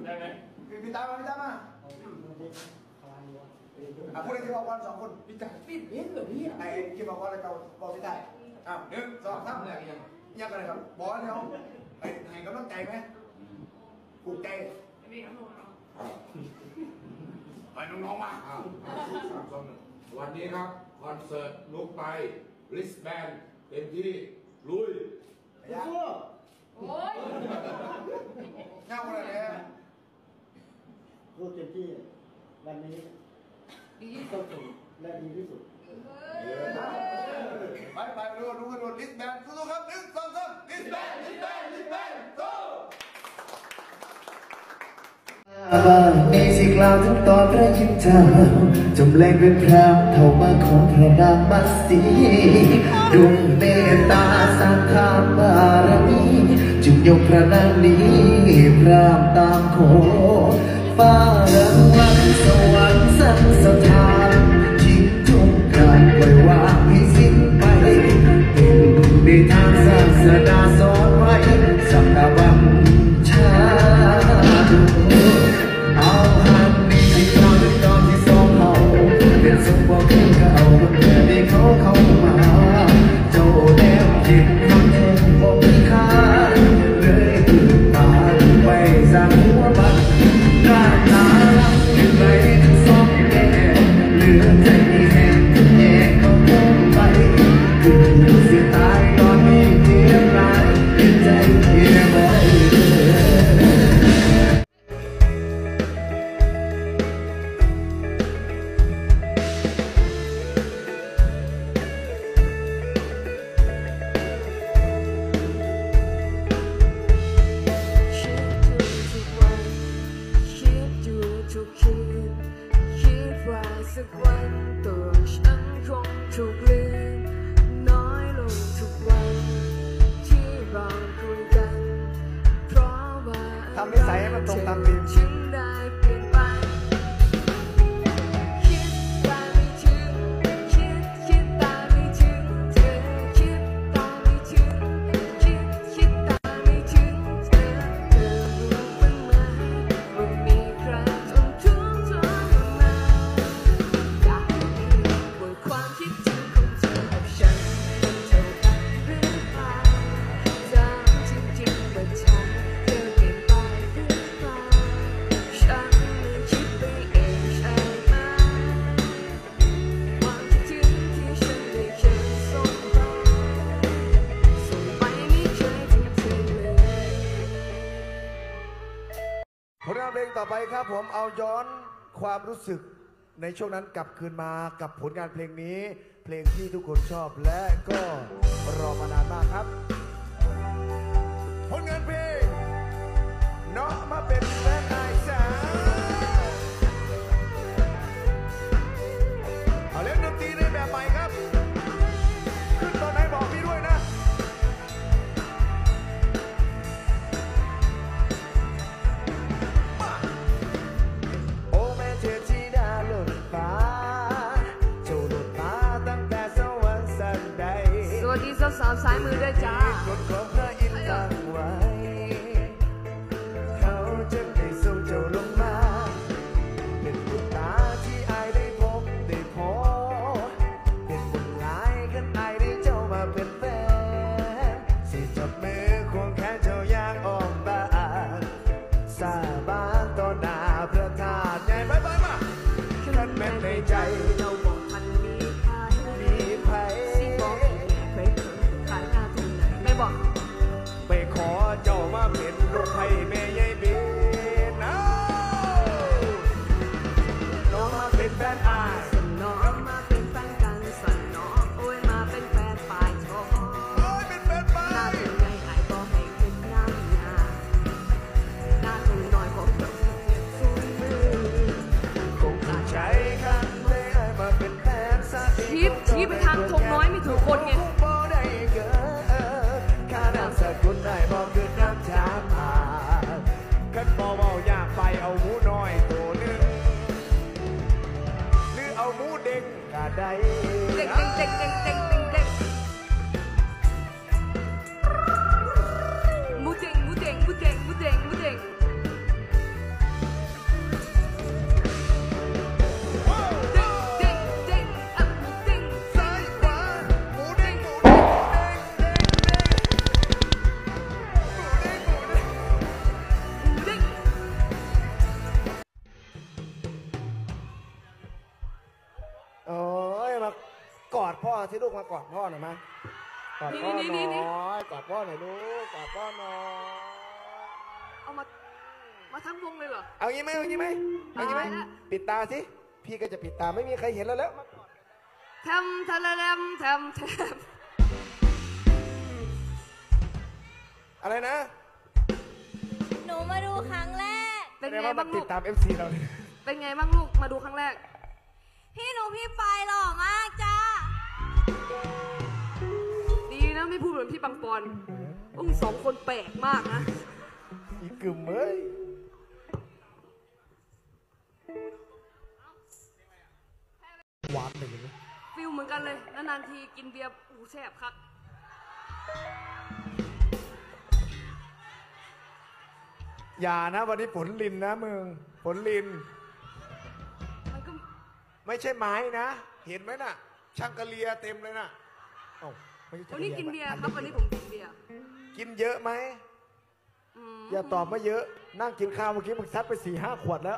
ได้ไหมพี่ตามมาพูดเลยที่บอกว่า2 คนพี่จ่าปิดเล่นเหรอพี่ไอ้ที่บอกว่าเราบอกที่ได้1 2 3เนี่ยยังกันเลยครับบอกว่าเราให้กำลังใจไหมปลุกใจไปน้องๆมาวันนี้ครับคอนเสิร์ตลุกไปริสแบนเต็มที่ลุยโอ้ยเงาอะไรเนี่ยพูดเต็มที่วันนี้ต้องสุดและดีที่สุดไปดูลิสแบนสู้ครับ1 2 3ลิสแบนสู้มีสิ่งกล่าวถึงตอนพระยิมเจ้าจำแรงเป็นพรามเท่ามาของพระนามมัสสีดวงเมตตาสร้างคามบารมีจึงยกพระนามนี้พรามตามโคฟ้าเรืองวันสวรรค์สันสถานทิ้งทุกการปล่อยวางให้สิ้นไปเป็นในทางศาสนาสอนไว้สังฆบัญชาเอาหันมีสิ่งเราในตอนที่สองเขาเป็นสมบูรณ์ขึ้นเขาเมื่อได้เขาเข้ามาเจ้าแนวคิดคำแทนบอกมีค่าเลยตื่นตาไปสั่งหัวบัดหน้าตาลับขึ้นไปทั้งสองแก่เหลือใจแห้งแยกเขาคงไปคือเสียตายตอนนี้เทียบร้ายใจเทียบไว้สักวันตัวฉันคงถูกลืมน้อยลงทุกวันที่เราคุยกันเพราะว่าทำนิสัยให้มันตรงตามจริงฉันได้เปลี่ยนไปคิดตามไม่ถึงคิดตามไม่ถึงเธอคิดตามไม่ถึงคิดตามไม่ถึงเธอรู้บ้างไหมว่ามีใครทนทุกข์ทรมานความคิดถึงของเธอกับฉันเท่ากันหรือเปล่าถามจริงๆว่าฉันเธอเปลี่ยนไปหรือเปล่าฉันไม่คิดไปเองใช่ไหมความคิดถึงที่ฉันได้แค่ส่งไปไม่เคยถึงเธอเลยผลงานเพลงต่อไปครับผมเอาย้อนความรู้สึกในช่วงนั้นกลับคืนมากับผลงานเพลงนี้เพลงที่ทุกคนชอบและก็รอมานานมากครับผลงานเพลงน้องมาเป็นแฟนนายจ๋าเอาเล่นดนตรีในแบบใหม่ครับขึ้นตอนไหนบอกพี่ด้วยนะสวัสดีสาวๆซ้ายมือด้วยจ้าเขาจะได้ส่งเจ้าลงมาเป็นบุญตาที่อายได้พบได้พอเป็นบุญหลายขันอายได้เจ้ามาเป็นแฟนสิจับมือควงแขนเจ้าอย่างอ้อมบานสาบานต่อหน้าพระธาตุใหญ่ไปมาขันแม้ในใจเราบอกมันมีใครสิบอกใครขายหน้าที่ไหนไม่บอกไปขอเจ้ามาเป็นลูกไผ่แม่ใหญ่บีน้องมาเป็นแฟนอายน้องมาเป็นแฟนกันสันน้องโอ้ยมาเป็นแฟนฝ่ายชอบโอ้ยเป็นแฟนฝ่ายหน้าเป็นไงไอ้บอกให้เป็นหน้าหน้าตัวน้อยของเจ้าสู้มือคงจะใจคันไม่ได้มาเป็นแฟนซะชี้ไปทางทงน้อยไม่ถูกคนไงกุนได้บอกคือน้ำชาผ่ากันบอกว่าอยากไปเอาหมูน้อยตัวนึงหรือเอาหมูเด็กก็ได้เด็กหมูเด้งที่ลูกมากอดพ่อหน่อยมากอดพ่อหน่อยกอดพ่อหน่อยลูกกอดพ่อหน่อยเอามาทั้งวงเลยเหรอเอางี้ไหมปิดตาสิพี่ก็จะปิดตาไม่มีใครเห็นแล้วทำทะเลมทำอะไรนะหนูมาดูครั้งแรกเป็นไงบ้างลูกติดตาม FC เราเป็นไงบ้างลูกมาดูครั้งแรกพี่ไปหล่อมากจ้าดีนะไม่พูดเหมือนพี่ปังปอนต้องสองคนแปลกมากนะอีกกึ่มเอ้ยหวานเลยนะฟิลเหมือนกันเลยนานๆทีกินเบียร์แซ่บคักอย่านะวันนี้ฝนลินนะมึงฝนลินมันก็ไม่ใช่ไม้นะเห็นไหมน่ะช่างกะเลียเต็มเลยน่ะวันนี้กินเบียร์ครับวันนี้ผมกินเบียร์กินเยอะไหมอย่าตอบมาเยอะนั่งกินข้าวเมื่อกี้มึงซัดไป 4-5 ขวดแล้ว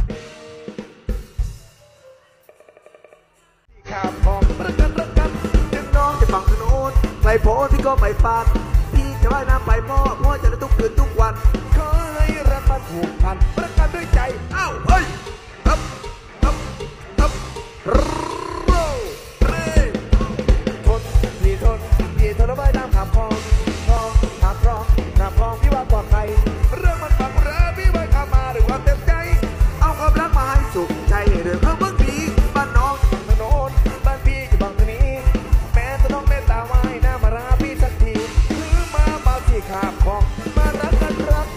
ข้ามของรักกันจึงน้องจะฝั่งถนนไกลโพ้พี่ก็ไม่ฟันพี่จะว่ายน้ำไปพ่อจะได้ทุกคืนทุกวันขอให้รักมันผูกพันรักกันด้วยใจอ้าวเฮ้ยพี่ทนไว้น้ำขามคลองพี่ว่ากว่าใครเรื่องมันฝังเรือพี่ไว้ข้ามาหรือว่าเต็มใจเอาความรักมาให้สุขใจเรื่องเมื่อพี่บ้านน้องถนนบ้านพี่อยู่บางทนี้แม้จะต้องเมตตาไว้หน้ามาราพี่สักทีหรือมาที่ขามคลองมารักกัน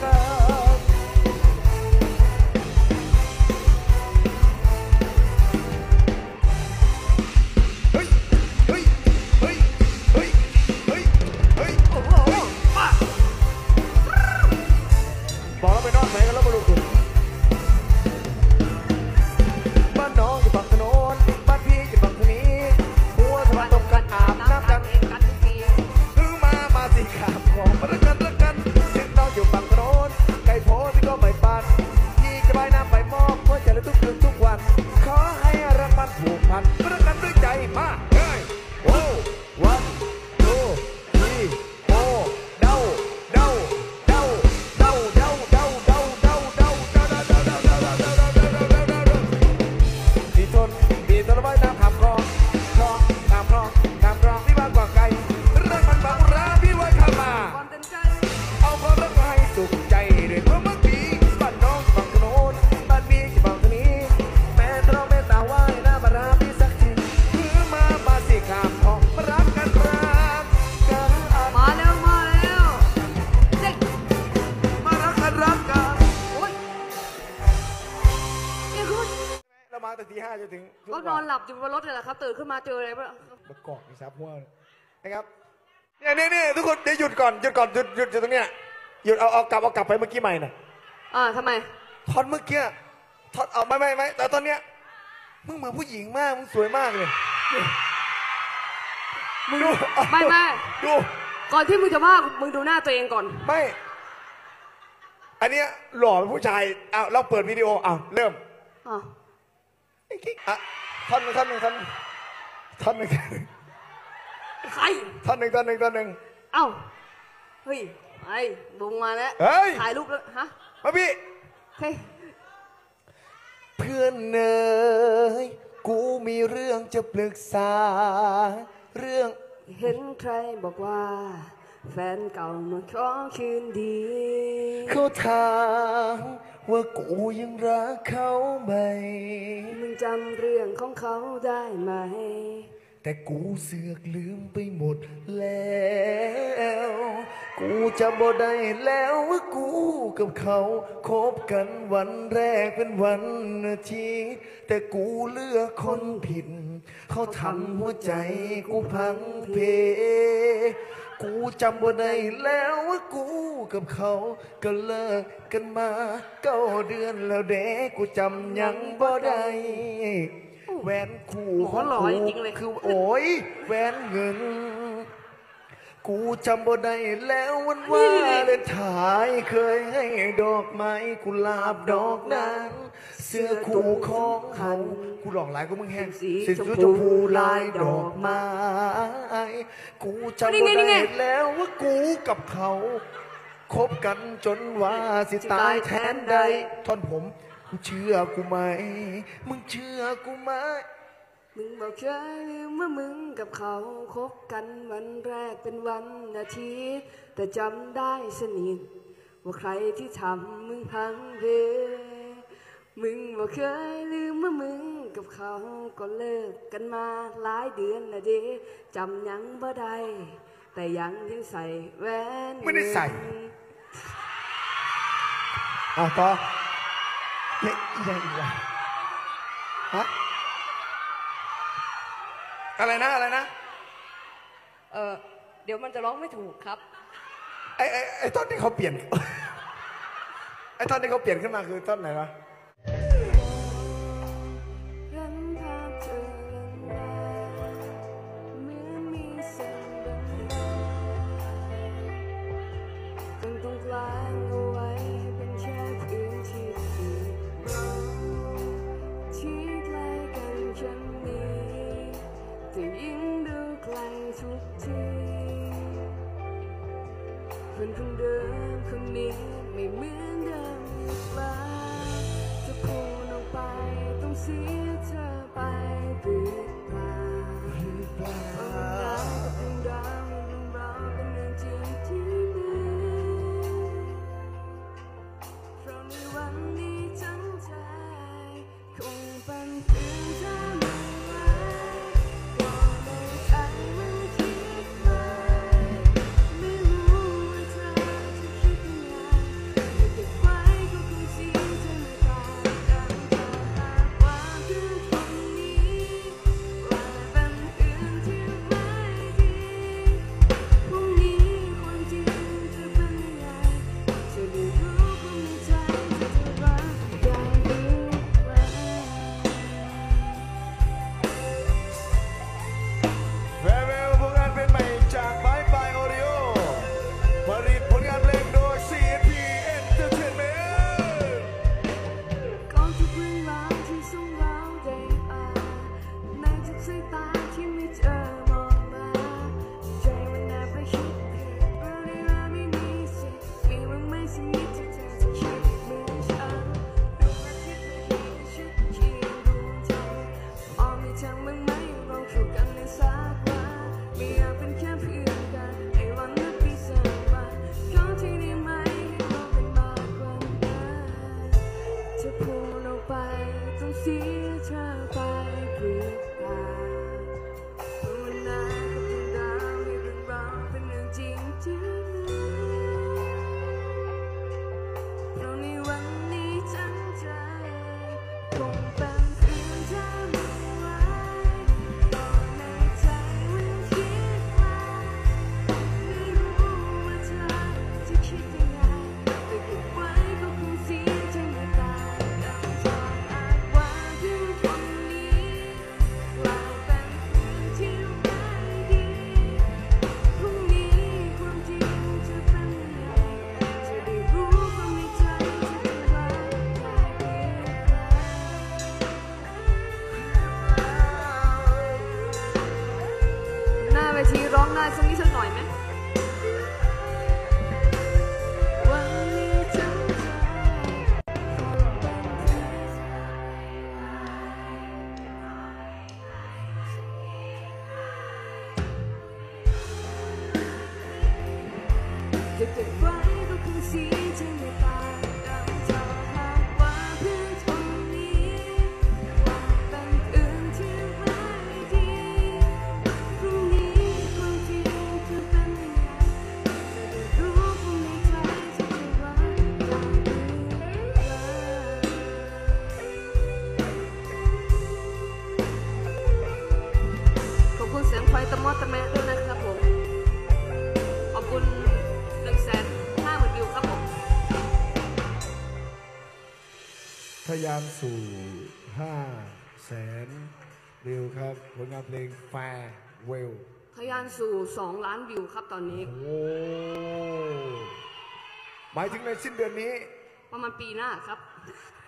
บอกแล้วไปนอนไหนกันแล้วมาลูกบ้านน้องอยู่ฝั่งถนนบ้านพี่อยู่ฝั่งนี้หัวสะพานตรงกันอาบน้ำกันคือมาสิขาบของรักกันถึงน้องอยู่ฝั่งถนนไก่โพพี่ก็ไม่ปันพี่จะไปน้ำไปมอบหัวใจและทุกคืนทุกวันขอให้รักมันผูกพันรักกันด้วยใจมาเฮ้ยโอ้วันดูทีโอเดาพี่ทนไว้น้ำขามคลองพี่บ้านกว่าไกลรักมันฝังราพี่ไว้ข้ามาเอาความรักมาให้สุขใจเด็กเมื่อกี้บ้านน้องฝั่งถนนบ้านพี่อยู่ฝั่งนี้แม้เราไม่ตาไว้หน้ามาราพี่สักทีคือมาสิขามคลองมารักกันมาแล้วเด็กมารักกันโอ้ยเรามาแต่ตี 5จนถึงก็นอนหลับอยู่บนรถเลยแหละครับตื่นขึ้นมาเจออะไรบ้างประกอบในซับหัวนะครับเนี่ยทุกคนเดี๋ยวหยุดก่อนตรงเนี้ยหยุดเอากลับไปเมื่อกี้ใหม่น่ะทำไมทอนเมื่อกี้ทอนเอาไม่แต่ตอนเนี้ยมึงเหมือนผู้หญิงมากมึงสวยมากเลยมึงไม่ดูก่อนที่มึงจะว่ามึงดูหน้าตัวเองก่อนไม่อันเนี้ยหล่อเป็นผู้ชายเราเปิดวิดีโอเริ่มท่อนหนึ่งใครท่อนหนึ่งเอ้าเฮ้ยไอ้บุงมาแล้วถ่ายรูปแล้วฮะมาพี่เพื่อนเนยกูมีเรื่องจะปรึกษาเรื่องเห็นใครบอกว่าแฟนเก่ามาขอคืนดีเขาถามว่ากูยังรักเขาไหมมึงจำเรื่องของเขาได้ไหมแต่กูเสือกลืมไปหมดแล้วกูจำบ่ได้แล้วว่ากูกับเขาคบกันวันแรกเป็นวันอาทิตย์แต่กูเลือกคนผิดเขาทำหัวใจกูพังเพกูจำบ่ได้แล้วว่ากูกับเขาก็เลิกกันมา9 เดือนแล้วเด็กกูจำยังบ่ได้แหวนคู่ของกูคือโอ้ยแหวนเงินกูจำบ่ได้แล้ววันว่าเลนถ่ายเคยให้ดอกไม้กุหลาบดอกนั้นเสื้อคู่ของเขากูหลอกหลายก็มึงแห้งสีชมพูลายดอกไม้กูจำบ่ได้แล้วว่ากูกับเขาคบกันจนว่าสิตายแทนใดท่อนผมมึงเชื่อกูไหมมึงเชื่อกูไหมมึงบอกเคยลืมว่ามึงกับเขาคบกันวันแรกเป็นวันอาทิตย์แต่จำได้สนิทว่าใครที่ทำมึงพังเพมึงบอกเคยลืมว่ามึงกับเขาก็เลิกกันมาหลายเดือนนะเด้จำยังบ่ได้แต่ยังใส่แหวนไม่ได้ใส่ต่อเนี่ยยังอีกวะฮะอะไรนะเดี๋ยวมันจะร้องไม่ถูกครับไอ้ท่อนที่เขาเปลี่ยน ไอ้ท่อนที่เขาเปลี่ยนขึ้นมาคือท่อนไหนวะรันภาพเธอรันมาเหมือนมีเส้นบางๆต้องกลางเอาไว้เป็นแค่พื้นที่ที่เราที่ใกล้กันฉันนี้แต่ยิ่งดูไกลทุกทีคนเดิมคนนี้ไม่เหมือนเดิมอีกแล้วจะพูดออกไปต้องเสียเธอไปหรือเปล่าเรื่องราวเป็นเรื่องจริงที่มีเพราะในวันนี้ทั้งใจคงเป็นเพียงเธอไม่ไหวก็ในใจมันคิดไปไม่รู้ว่าเธอจะคิดยังไงแต่เก็บไว้ก็คงเสียใจไม่ต่างกันถ้าหากว่าเพื่อนคนนี้กลายเป็นอื่นที่ไม่ดีพรุ่งนี้ความจริงจะเป็นยังไงจะได้รู้ความในใจจะรักได้หรือเปล่าแฟร์เวลผลงานเพลงใหม่จากบายบายโอริโอผลิตผลงานเพลงโดย CNP Entertainment ก่อนทุกเรื่องราวที่ส่งเราได้อ่านในทุกสายตาที่ไม่เจอมองมาใจมันแอบไปคิดผิดว่าในเราไม่มีสิทธิ์มีบ้างไหมสิ่งนี้ที่เธอจะคิดเหมือนฉันดวงอาทิตย์ไม่เห็นชุดเคียงดวงใจมองไม่ทางบ้างไหมเราถูกกันในสักวันไม่อยากเป็นแค่เพื่อนกันให้วันนั้นปีสักวันขอที่ได้ไหมให้เราเป็นมากกว่านั้นจะพูดออกไปต้องเสียเธอไปหรือเปล่าภาวนากับดวงดาวให้เรื่องราวเป็นเรื่องจริงที่มีเพราะในวันนี้ทั้งใจคงเป็นเพียงเธอไม่ไหวก็ในใจมันคิดว่าไม่รู้ว่าเธอจะคิดยังไงแต่เก็บไว้ก็คงเสียใจไม่ต่างกันถ้าหากว่าเพื่อนคนนี้กลายเป็นเพื่อนที่ไม่ดีพรุ่งนี้ความจริงจะเป็นยังไงจะได้รู้ความในใจจะรักได้หรือเปล่าหน้าเวทีร้องได้สักนิดสักหน่อยไหมวันนี้ทั้งใจจะเก็บไว้ก็คงเสียใจไม่ต่างกันถ้าหากว่าเพื่อนคนนี้กลายเป็นอื่นที่ไม่ดีพรุ่งนี้ความจริงจะเป็นยังไงจะได้รู้ความในใจจะรักได้หรือเปล่าขอบคุณเสียงไฟตะมอดตะแมะด้วยนะครับผมขอบคุณ150,000 วิวครับผมทะยานสู่ 500,000 วิวครับผลงานเพลง Farewell ทะยานสู่2 ล้านวิวครับตอนนี้โอ้หมายถึงในสิ้นเดือนนี้ประมาณปีหน้าครับ